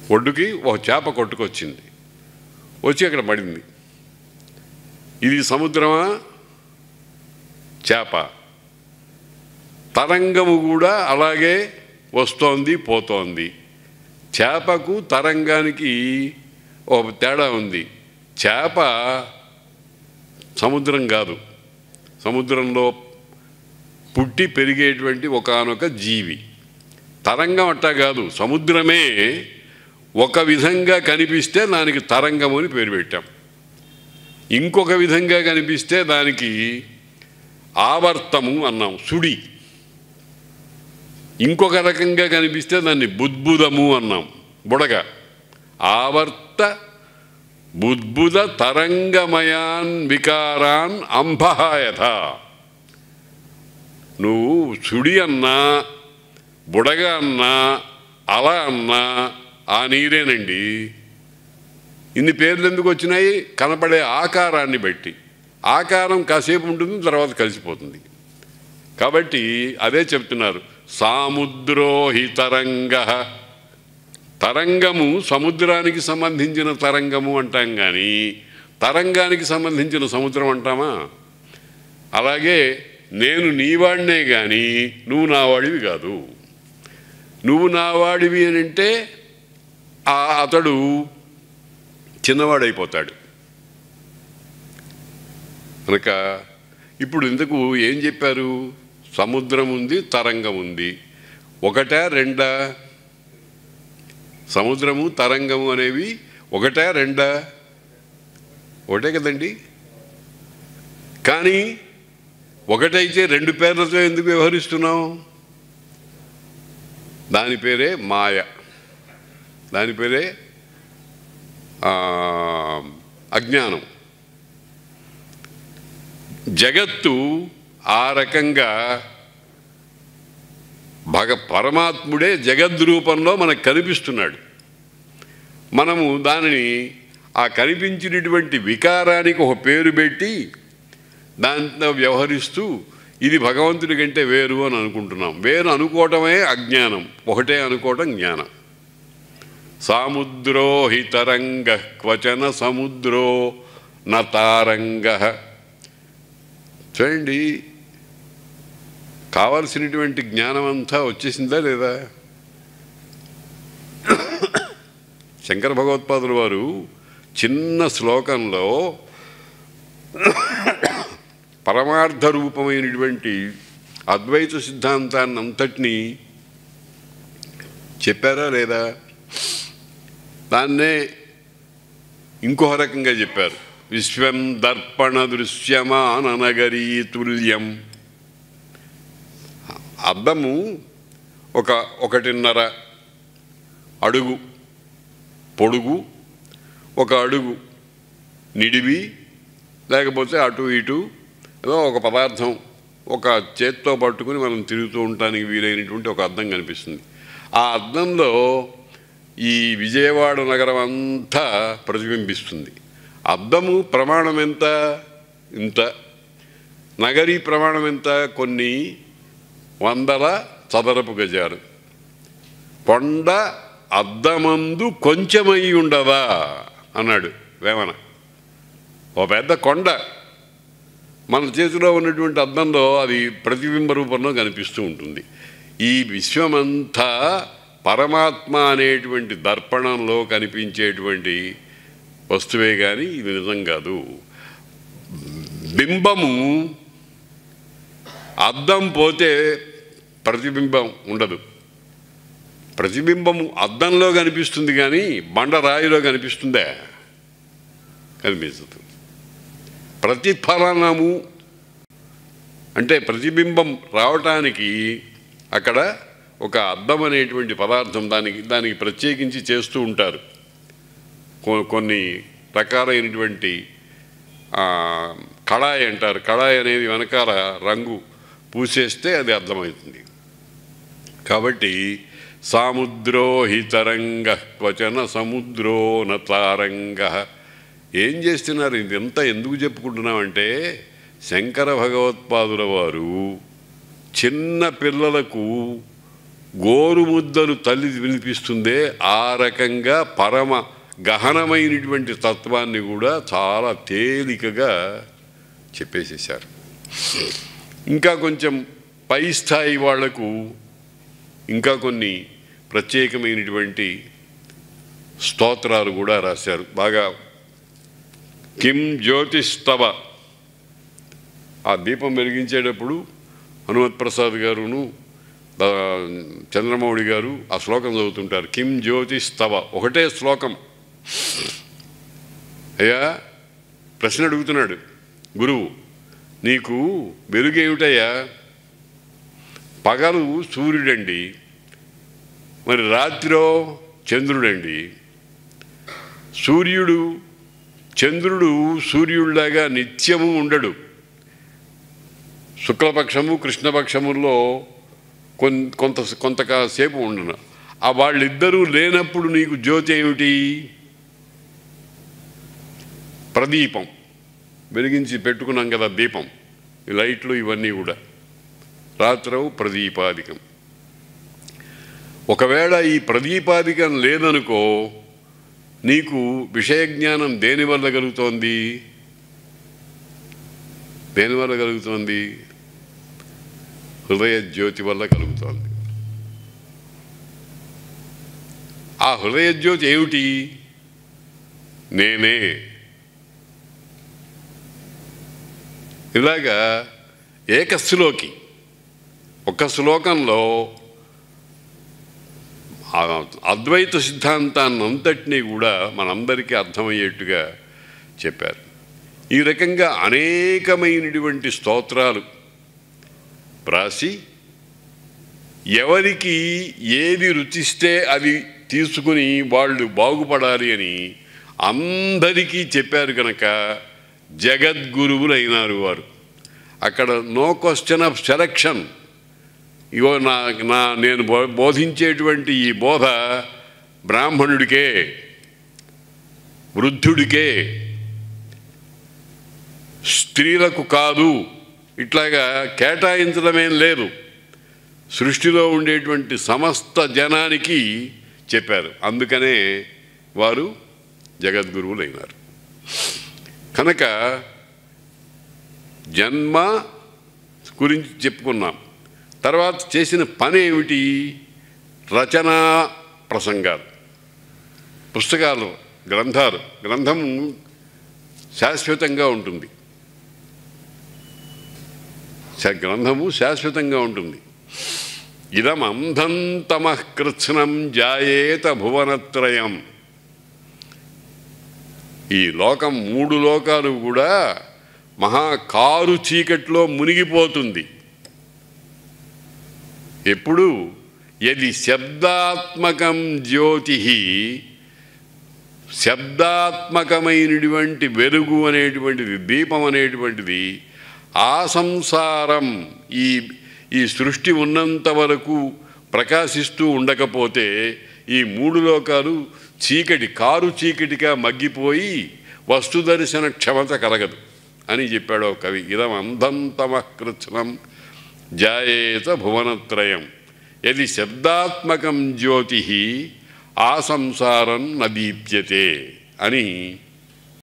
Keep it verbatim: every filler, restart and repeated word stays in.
ఒడ్డుకి ఒక చేప కొట్టుకొచ్చింది, వచ్చి అక్కడ పడింది. ఇది సముద్రమా చేప? తరంగము కూడా అలాగే వస్తోంది పోతోంది. చేపకు తరంగానికి ఒక తేడా ఉంది. చేప సముద్రం కాదు, సముద్రంలో పుట్టి పెరిగేటువంటి ఒకానొక జీవి. తరంగం అట్టా కాదు, సముద్రమే ఒక విధంగా కనిపిస్తే దానికి తరంగము అని పేరు పెట్టాం. ఇంకొక విధంగా కనిపిస్తే దానికి ఆవర్తము అన్నాం, సుడి. ఇంకొక రకంగా కనిపిస్తే దాన్ని బుద్బుదము అన్నాం, బుడగ. ఆవర్త బుద్బుద తరంగమయాన్ వికారాన్ అంబహాయథ. నువ్వు సుడి అన్నా బుడగ అన్నా అలా అన్నా ఆ నీరేనండి. ఇన్ని పేర్లు ఎందుకు వచ్చినాయి? కనపడే ఆకారాన్ని బట్టి. ఆకారం కాసేపు ఉంటుంది, తర్వాత కలిసిపోతుంది. కాబట్టి అదే చెప్తున్నారు, సాముద్రోహి తరంగ. తరంగము సముద్రానికి సంబంధించిన తరంగము అంటాం కానీ తరంగానికి సంబంధించిన సముద్రం అంటామా? అలాగే నేను నీవాడినే కానీ నువ్వు నావాడివి కాదు. నువ్వు నావాడివి అని అంటే అతడు చిన్నవాడైపోతాడు కనుక ఇప్పుడు ఇంతకు ఏం చెప్పారు? సముద్రం ఉంది, తరంగం ఉంది. ఒకటా రెండా? సముద్రము తరంగము అనేవి ఒకటా రెండా? ఒకటే కదండి. కానీ ఒకటైతే రెండు పేర్లతో ఎందుకు వ్యవహరిస్తున్నాం? దాని పేరే మాయ, దాని పేరే అజ్ఞానం. జగత్తు ఆ రకంగా భగ పరమాత్ముడే జగద్రూపంలో మనకు కనిపిస్తున్నాడు. మనము దానిని ఆ కనిపించినటువంటి వికారానికి ఒక పేరు పెట్టి దాంతో వ్యవహరిస్తూ ఇది భగవంతుడి కంటే వేరు అని అనుకుంటున్నాం. వేరు అనుకోవటమే అజ్ఞానం, ఒకటే అనుకోవటం జ్ఞానం. సాముద్రో హి తరంగ క్వచన సముద్రో నతారంగ. చూడండి, కావలసినటువంటి జ్ఞానం అంతా వచ్చేసిందా లేదా? శంకర భగవత్పాదుల వారు చిన్న శ్లోకంలో పరమార్థ రూపమైనటువంటి అద్వైత సిద్ధాంతాన్ని అంతటినీ చెప్పారా లేదా? దాన్నే ఇంకొక రకంగా చెప్పారు. విశ్వం దర్పణ దృశ్యమాననగరీ తుల్యం. అద్దము ఒక ఒకటిన్నర అడుగు పొడుగు, ఒక అడుగు నిడివి, లేకపోతే అటు ఇటు ఏదో ఒక పదార్థం ఒక చేత్తో పట్టుకుని మనం తిరుగుతూ ఉండటానికి వీలైనటువంటి ఒక అద్దం కనిపిస్తుంది. ఆ అద్దంలో ఈ విజయవాడ నగరం అంతా ప్రతిబింబిస్తుంది. అద్దము ప్రమాణం ఎంత? ఇంత. నగరీ ప్రమాణం ఎంత? కొన్ని వందల చదరపు గజాలు. కొండ అద్దమందు కొంచెమై ఉండదా అన్నాడు వేమన. ఓ పెద్ద కొండ మన చేతిలో ఉన్నటువంటి అద్దంలో అది ప్రతిబింబ రూపంలో కనిపిస్తూ ఉంటుంది. ఈ విశ్వమంతా పరమాత్మ అనేటువంటి దర్పణంలో కనిపించేటువంటి వస్తువే కానీ ఇది నిజం కాదు. బింబము అద్దం పోతే ప్రతిబింబం ఉండదు. ప్రతిబింబము అద్దంలో కనిపిస్తుంది కానీ బండరాయిలో కనిపిస్తుందా? కనిపించదు. ప్రతిఫలనము అంటే ప్రతిబింబం రావటానికి అక్కడ ఒక అద్దం అనేటువంటి పదార్థం దానికి దానికి ప్రత్యేకించి చేస్తూ ఉంటారు. కొన్ని రకాలైనటువంటి కళాయి అంటారు. కళాయి అనేది వెనకాల రంగు పూసేస్తే అది అర్థమవుతుంది. కాబట్టి సాముద్రో హి తరంగ క్వచన సముద్రో నతారంగ. ఏం చేస్తున్నారు? ఇదంతా ఎందుకు చెప్పుకుంటున్నామంటే శంకర భగవత్పాదుల వారు చిన్న పిల్లలకు గోరుముద్దలు తల్లి వినిపిస్తుందే ఆ రకంగా పరమ గహనమైనటువంటి తత్వాన్ని కూడా చాలా తేలికగా చెప్పేసేశారు. ఇంకా కొంచెం పై స్థాయి వాళ్లకు ఇంకా కొన్ని ప్రత్యేకమైనటువంటి స్తోత్రాలు కూడా రాశారు. బాగా కిం జ్యోతిస్తవ, ఆ దీపం వెలిగించేటప్పుడు హనుమత్ ప్రసాద్ గారును చంద్రమౌళి గారు ఆ శ్లోకం చదువుతుంటారు. కిం జ్యోతిస్తవ, ఒకటే శ్లోకం. అయ్యా ప్రశ్న అడుగుతున్నాడు గురువు, నీకు వెలుగేమిటయ్యా? పగలు సూర్యుడండి, మరి రాత్రిలో చంద్రుడండి. సూర్యుడు చంద్రుడు సూర్యుడిలాగా నిత్యము ఉండడు. శుక్లపక్షము కృష్ణపక్షముల్లో కొంత కొంతసేపు ఉండను. ఆ వాళ్ళిద్దరూ లేనప్పుడు నీకు జ్యోతి ఏమిటి? ప్రదీపం వెలిగించి పెట్టుకున్నాం కదా దీపం, ఈ లైట్లు ఇవన్నీ కూడా రాత్రవు ప్రదీపాదికం. ఒకవేళ ఈ ప్రదీపాదికం లేదనుకో, నీకు విషయజ్ఞానం దేనివల్ల కలుగుతోంది? దేనివల్ల కలుగుతోంది? హృదయ జ్యోతి వల్ల కలుగుతోంది. ఆ హృదయ జ్యోతి ఏమిటి? నేనే. ఇలాగా ఏకశ్లోకి ఒక శ్లోకంలో అద్వైత సిద్ధాంతాన్ని అంతటినీ కూడా మనందరికీ అర్థమయ్యేట్టుగా చెప్పారు. ఈ రకంగా అనేకమైనటువంటి స్తోత్రాలు రాసి ఎవరికి ఏది రుచిస్తే అది తీసుకుని వాళ్ళు బాగుపడాలి అని అందరికీ చెప్పారు కనుక జగద్గురువులైనారు వారు. అక్కడ నో క్వశ్చన్ ఆఫ్ సెలక్షన్. ఇగో నా నా నేను బోధించేటువంటి ఈ బోధ బ్రాహ్మణుడికే, వృద్ధుడికే, స్త్రీలకు కాదు, ఇట్లాగా కేటాయించడమేం లేదు. సృష్టిలో ఉండేటువంటి సమస్త జనానికి చెప్పారు. అందుకనే వారు జగద్గురువులైనారు. కనుక జన్మ గురించి చెప్పుకున్నాం. తర్వాత చేసిన పని ఏమిటి? రచనా ప్రసంగాలు, పుస్తకాలు, గ్రంథాలు. గ్రంథం శాశ్వతంగా ఉంటుంది. గ్రంథము శాశ్వతంగా ఉంటుంది. ఇదం అంధం తమః కృత్స్నం జాయేత భువనత్రయం. ఈ లోకం, మూడు లోకాలు కూడా మహాకారు చీకట్లో మునిగిపోతుంది. ఎప్పుడు? యది శబ్దాత్మకం జ్యోతి, శబ్దాత్మకమైనటువంటి వెలుగు అనేటువంటిది, దీపం అనేటువంటిది ఆ సంసారం, ఈ ఈ సృష్టి ఉన్నంత వరకు ప్రకాశిస్తూ ఉండకపోతే ఈ మూడు లోకాలు చీకటి, కారు చీకటిగా మగ్గిపోయి వస్తుదర్శన క్షమత కలగదు అని చెప్పాడు ఒక కవి. ఇదం అంధం తమః కృత్స్నం జాయేత భువనత్రయం యది శబ్దాత్మకం జ్యోతి ఆ సంసారం నదీప్యతే అని